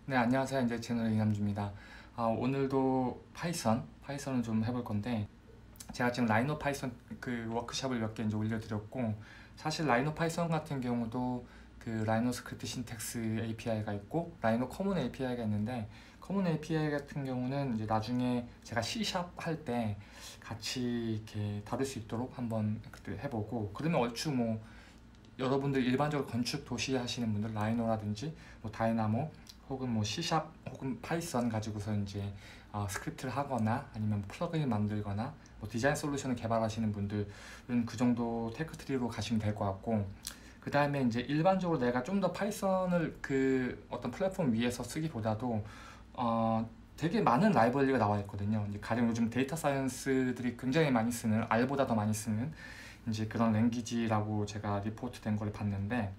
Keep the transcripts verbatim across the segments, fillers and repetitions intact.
네, 안녕하세요. 이제 채널의 이남주입니다. 아, 오늘도 파이썬, 파이썬을 좀 해볼 건데, 제가 지금 라이노 파이썬 그 워크숍을 몇 개 이제 올려드렸고, 사실 라이노 파이썬 같은 경우도 그 라이노 스크립트 신텍스 에이피아이가 있고, 라이노 커먼 에이피아이가 있는데, 커먼 에이피아이 같은 경우는 이제 나중에 제가 C샵 할 때 같이 이렇게 다룰 수 있도록 한번 그때 해보고, 그러면 얼추 뭐 여러분들 일반적으로 건축 도시 하시는 분들 라이노라든지 뭐 다이나모 혹은 뭐 C샵 혹은 파이썬 가지고서 이제 어, 스크립트를 하거나 아니면 뭐 플러그인 만들거나 뭐 디자인 솔루션을 개발하시는 분들은 그 정도 테크트리로 가시면 될 것 같고, 그 다음에 이제 일반적으로 내가 좀 더 파이썬을 그 어떤 플랫폼 위에서 쓰기보다도 어, 되게 많은 라이브러리가 나와 있거든요. 이제 가령 요즘 데이터 사이언스들이 굉장히 많이 쓰는, R보다 더 많이 쓰는 이제 그런 랭귀지라고 제가 리포트 된 걸 봤는데,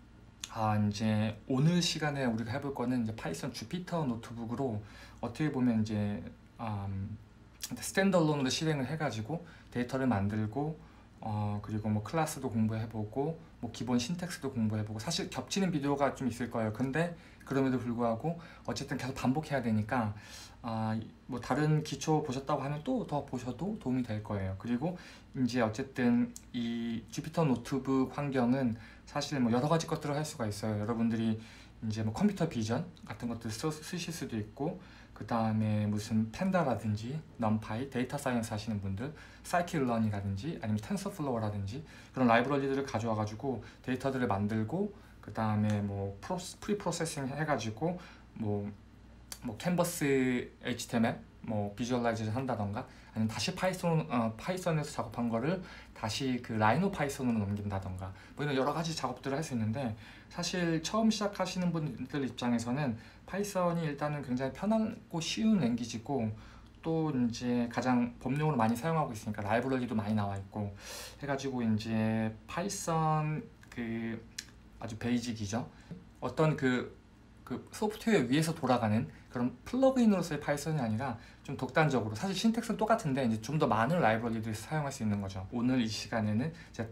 아, 이제 오늘 시간에 우리가 해볼 거는 이제 파이썬 주피터 노트북으로 어떻게 보면 이제 음, 스탠드얼론으로 실행을 해가지고 데이터를 만들고 어, 그리고 뭐 클래스도 공부해보고 뭐 기본 신텍스도 공부해보고, 사실 겹치는 비디오가 좀 있을 거예요. 근데 그럼에도 불구하고 어쨌든 계속 반복해야 되니까 아, 뭐 다른 기초 보셨다고 하면 또 더 보셔도 도움이 될 거예요. 그리고 이제 어쨌든 이 주피터 노트북 환경은 사실 뭐 여러 가지 것들을 할 수가 있어요. 여러분들이 이제 뭐 컴퓨터 비전 같은 것들 쓰, 쓰실 수도 있고, 그 다음에 무슨 팬다라든지 넘파이, 데이터 사이언스 하시는 분들, 사이킷러닝이라든지 아니면 텐서플로우라든지 그런 라이브러리들을 가져와 가지고 데이터들을 만들고, 그 다음에 뭐 프로, 프리 프로세싱 해가지고 뭐, 뭐 캔버스 에이치티엠엘 뭐 비주얼라이제이션 한다던가, 아니면 다시 파이썬, 어, 파이썬에서 작업한 거를 다시 그 라이노 파이썬으로 넘긴다던가, 뭐 이런 여러 가지 작업들을 할 수 있는데, 사실 처음 시작하시는 분들 입장에서는 파이썬이 일단은 굉장히 편하고 쉬운 랭귀지고, 또 이제 가장 법용으로 많이 사용하고 있으니까 라이브러리도 많이 나와 있고 해가지고 이제 파이썬 그 아주 베이직이죠. 어떤 그, 그 소프트웨어 위에서 돌아가는 그런 플러그인으로서의 파이썬이 아니라 좀 독단적으로, 사실 신텍스는 똑같은데 이제 좀 더 많은 라이브러리들을 사용할 수 있는 거죠. 오늘 이 시간에는 이제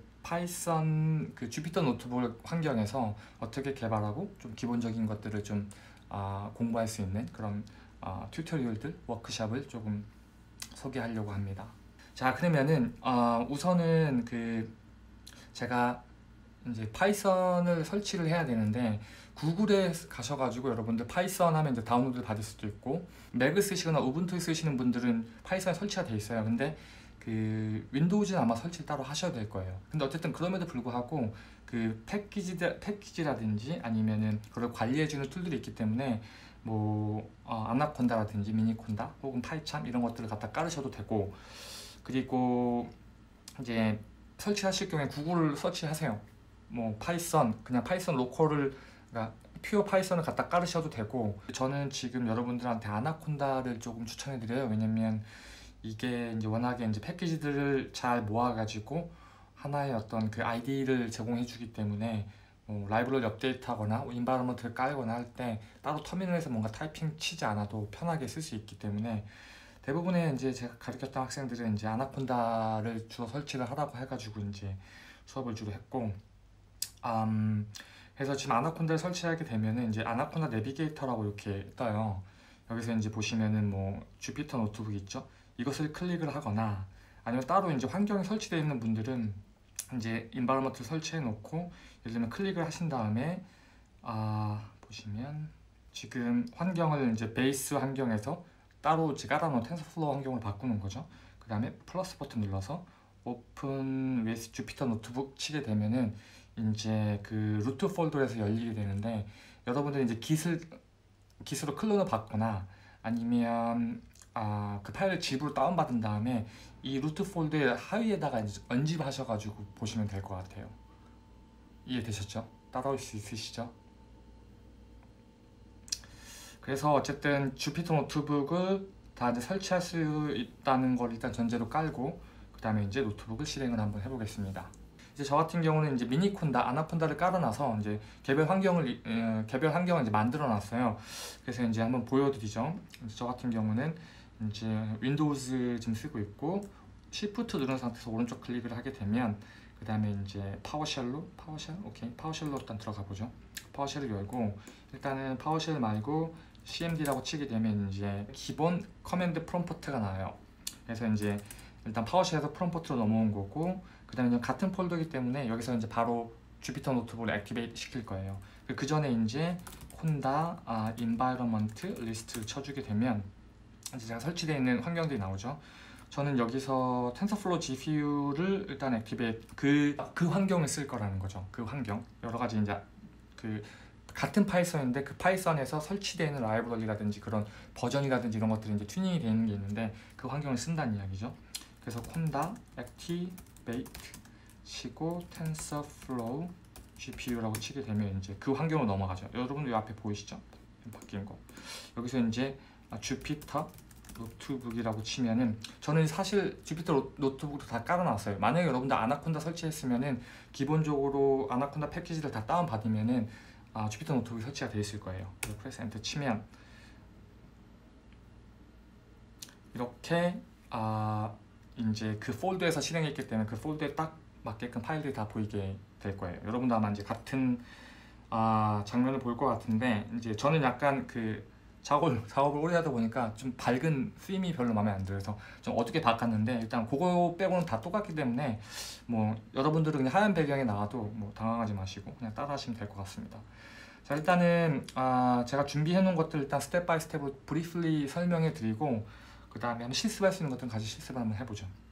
파이썬 그 주피터 노트북 환경에서 어떻게 개발하고 좀 기본적인 것들을 좀 아, 공부할 수 있는 그런 어, 튜토리얼들, 워크샵을 조금 소개하려고 합니다. 자, 그러면은 어, 우선은 그 제가 이제 파이썬을 설치를 해야 되는데, 구글에 가셔가지고 여러분들 파이썬 하면 이제 다운로드 받을 수도 있고, 맥을 쓰시거나 우분투 쓰시는 분들은 파이썬이 설치가 돼 있어요. 근데 그 윈도우즈는 아마 설치를 따로 하셔야 될 거예요. 근데 어쨌든 그럼에도 불구하고 그 패키지, 패키지라든지 아니면은 그걸 관리해주는 툴들이 있기 때문에 뭐 어, 아나콘다라든지 미니콘다 혹은 파이참 이런 것들을 갖다 깔으셔도 되고, 그리고 이제 설치하실 경우에 구글 서치하세요. 뭐 파이썬, 그냥 파이썬 로컬을, 그러니까 퓨어 파이썬을 갖다 깔으셔도 되고, 저는 지금 여러분들한테 아나콘다를 조금 추천해 드려요. 왜냐면 이게 이제 워낙에 이제 패키지들을 잘 모아가지고 하나의 어떤 그 아이디를 제공해 주기 때문에 뭐 라이브러리 업데이트하거나 인바이러먼트를 깔거나 할 때 따로 터미널에서 뭔가 타이핑 치지 않아도 편하게 쓸 수 있기 때문에, 대부분의 이제 제가 가르쳤던 학생들은 이제 아나콘다를 주로 설치를 하라고 해가지고 이제 수업을 주로 했고, 음, 그래서 지금 아나콘다를 설치하게 되면은 이제 아나콘다 내비게이터라고 이렇게 떠요. 여기서 이제 보시면은 뭐 주피터 노트북 있죠? 이것을 클릭을 하거나, 아니면 따로 이제 환경이 설치되어 있는 분들은 이제 인바이러먼트를 설치해 놓고 예를 들면 클릭을 하신 다음에 아, 보시면 지금 환경을 이제 베이스 환경에서 따로 제가 깔아놓은 텐서플로우 환경으로 바꾸는 거죠. 그 다음에 플러스 버튼 눌러서 오픈 위스 주피터 노트북 치게 되면은 이제 그 루트 폴더에서 열리게 되는데, 여러분들이 이제 깃을 깃으로 클론을 받거나 아니면 아, 그 파일을 집으로 다운받은 다음에 이 루트 폴더의 하위에다가 이제 언집하셔가지고 보시면 될 것 같아요. 이해되셨죠? 따라올 수 있으시죠? 그래서 어쨌든 주피터 노트북을 다 이제 설치할 수 있다는 걸 일단 전제로 깔고, 그 다음에 이제 노트북을 실행을 한번 해보겠습니다. 이제 저 같은 경우는 이제 미니콘다, 아나콘다를 깔아놔서 이제 개별 환경을 어, 개별 환경을 이제 만들어놨어요. 그래서 이제 한번 보여드리죠. 이제 저 같은 경우는 이제 윈도우즈 지금 쓰고 있고, 시프트 누른 상태에서 오른쪽 클릭을 하게 되면 그 다음에 이제 파워쉘로 파워쉘 오케이 파워쉘로 일단 들어가 보죠. 파워쉘을 열고, 일단은 파워쉘 말고 씨엠디라고 치게 되면 이제 기본 커맨드 프롬프트가 나와요. 그래서 이제 일단 파워쉘에서 프롬프트로 넘어온 거고, 그 다음에 같은 폴더이기 때문에 여기서 이제 바로 주피터 노트북을 액티베이트 시킬 거예요. 그 전에 이제 콘다 아, environment 리스트를 쳐주게 되면 이제 제가 설치되어 있는 환경들이 나오죠. 저는 여기서 텐서플로우 지피유를 일단 액티베이트 그, 그 환경을 쓸 거라는 거죠. 그 환경 여러 가지 이제 그 같은 파이썬인데 그 파이썬에서 설치되어 있는 라이브러리라든지 그런 버전이라든지 이런 것들이 이제 튜닝이 되는 게 있는데 그 환경을 쓴다는 이야기죠. 그래서 콘다 액티베이트 치고 텐서플로우 지피유라고 치게 되면 이제 그 환경으로 넘어가죠. 여러분 이 앞에 보이시죠? 바뀐 거. 여기서 이제 주피터 노트북이라고 치면은, 저는 사실 주피터 노트북도 다 깔아놨어요. 만약에 여러분들 아나콘다 설치했으면은 기본적으로 아나콘다 패키지를 다 다운 받으면은 아, 주피터 노트북이 설치가 되어 있을 거예요. 그래서 프레스 엔터 치면 이렇게 아 이제 그 폴더에서 실행했기 때문에 그 폴더에 딱 맞게끔 파일들이 다 보이게 될 거예요. 여러분도 아마 이제 같은 아, 장면을 볼 것 같은데, 이제 저는 약간 그 작업을, 작업을 오래 하다 보니까 좀 밝은 쓰임이 별로 마음에 안 들어서 좀 어둡게 바꿨는데, 일단 그거 빼고는 다 똑같기 때문에 뭐 여러분들은 그냥 하얀 배경에 나와도 뭐 당황하지 마시고 그냥 따라 하시면 될 것 같습니다. 자, 일단은 아, 제가 준비해 놓은 것들 일단 스텝 바이 스텝으로 브리플리 설명해 드리고, 그 다음에 한번 실습할 수 있는 것들은 같이 실습을 한번 해보죠.